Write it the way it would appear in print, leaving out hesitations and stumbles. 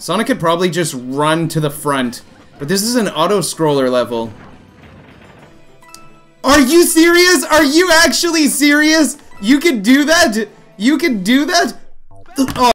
Sonic could probably just run to the front. But this is an auto-scroller level. Are you serious? Are you actually serious? You can do that? You can do that? Oh.